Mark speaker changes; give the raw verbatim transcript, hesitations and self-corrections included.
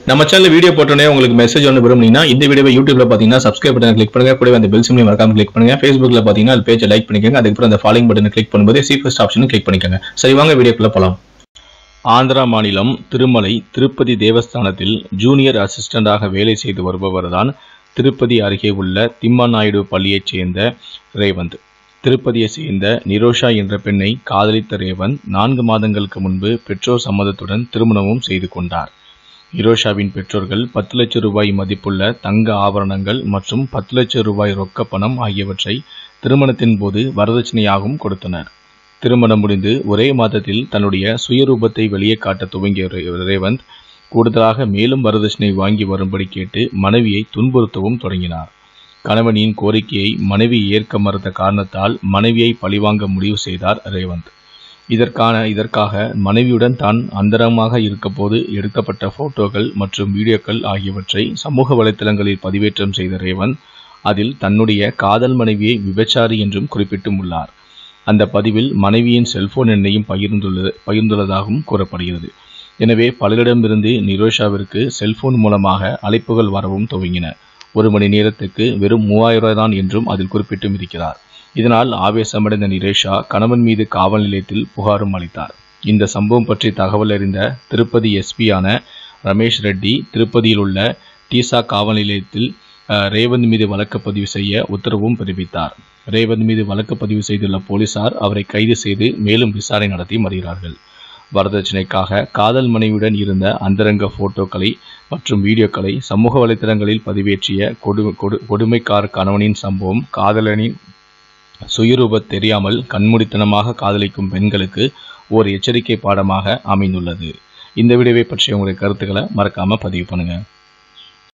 Speaker 1: நம்ம channel video போட்டோனே உங்களுக்கு message ஒன்று விரும்புனீங்கன்னா இந்த வீடியோவை யூடியூப்ல பாத்தீங்கன்னா சப்ஸ்கிரைப் பட்டனை கிளிக் பண்ணுங்க, கூடவே அந்த பெல் சிம்பலையும் மறக்காம கிளிக் பண்ணுங்க. Facebookல பாத்தீங்கன்னா அது பேஜை லைக் பண்ணிக்கோங்க, அதுக்கப்புறம் அந்த ஃபாலோயிங் பட்டனை கிளிக் பண்ணும்போது சி ஃபர்ஸ்ட் ஆப்ஷனும் கிளிக் பண்ணிக்கோங்க. சரி வாங்க வீடியோக்குள்ள போலாம். ஆந்திரா மாநிலம் திருமலை திருப்பதி தேவஸ்தானத்தில் ஜூனியர் அசிஸ்டண்டாக வேலை செய்து வருபவர்தான் திருப்பதி அருகே உள்ள திம்மாநாயுடு பள்ளியைச் சேர்ந்த ரேவந்த். திருப்பதியை சேர்ந்த நிரோஷா என்ற பெண்ணை காதலித்த ரேவந்த் நான்கு மாதங்களுக்கு முன்பு பெற்றோர் சம்மதத்துடன் திருமணமும் செய்து கொண்டார். நிரோஷாவின் பெற்றோர்கள் பத்து லட்சம் ரூபாய் மதிப்புள்ள தங்க ஆபரணங்கள் மற்றும் பத்து லட்சம் ரூபாய் ரொக்க பணம் ஆகியவற்றை திருமணத்தின் போது வரதட்சணையாகவும் கொடுத்தனர். திருமணம் முடிந்து ஒரே மாதத்தில் தன்னுடைய சுயரூபத்தை வெளியே காட்ட துவங்கிய ரேவந்த் கூடுதலாக மேலும் வரதட்சணை வாங்கி வரும்படி கேட்டு மனைவியை துன்புறுத்தவும் தொடங்கினார். கணவனின் கோரிக்கையை மனைவி ஏற்க மறுத்த காரணத்தால் மனைவியை பழிவாங்க முடிவு செய்தார் ரேவந்த். இதற்கான இதற்காக மனைவியுடன் தான் அந்தரமாக இருக்கப்போது எடுக்கப்பட்ட போட்டோக்கள் மற்றும் வீடியோக்கள் ஆகியவற்றை சமூக வலைத்தளங்களில் பதிவேற்றம் செய்த ரேவந்த் அதில் தன்னுடைய காதல் மனைவியை விபச்சாரி என்றும் குறிப்பிட்டும் உள்ளார். அந்த பதிவில் மனைவியின் செல்போன் எண்ணையும் பகிர்ந்துள்ளது பகிர்ந்துள்ளதாகவும் கூறப்படுகிறது. எனவே பலரிடமிருந்து நிரோஷாவிற்கு செல்போன் மூலமாக அழைப்புகள் வரவும் துவங்கின. ஒரு மணி நேரத்துக்கு வெறும் மூவாயிரம் ரூபாய் தான் என்றும் அதில் குறிப்பிட்டும் இருக்கிறார். இதனால் ஆவேசமடைந்த நிரோஷா கணவன் மீது காவல் நிலையத்தில் புகாரும் அளித்தார். இந்த சம்பவம் பற்றி தகவல் அறிந்த திருப்பதி எஸ்பியான ரமேஷ் ரெட்டி திருப்பதியில் உள்ள டீசா காவல் நிலையத்தில் ரேவந்த் மீது வழக்கு பதிவு செய்ய உத்தரவும் பிறப்பித்தார். ரேவந்த் மீது வழக்கு பதிவு செய்துள்ள போலீசார் அவரை கைது செய்து மேலும் விசாரணை நடத்தி வருகிறார்கள். வரதட்சணைக்காக காதல் மனைவியுடன் இருந்த அந்தரங்க போட்டோக்களை மற்றும் வீடியோக்களை சமூக வலைத்தளங்களில் பதிவேற்றிய கொடு கொடு கொடுமைக்கார கணவனின் சம்பவம் காதலனின் சுயரூப தெரியாமல் கண்மூடித்தனமாக காதலிக்கும் பெண்களுக்கு ஓர் எச்சரிக்கை பாடமாக அமைந்துள்ளது. இந்த வீடியோவை பற்றிய உங்களுடைய கருத்துக்களை மறக்காம பதிவு பண்ணுங்க.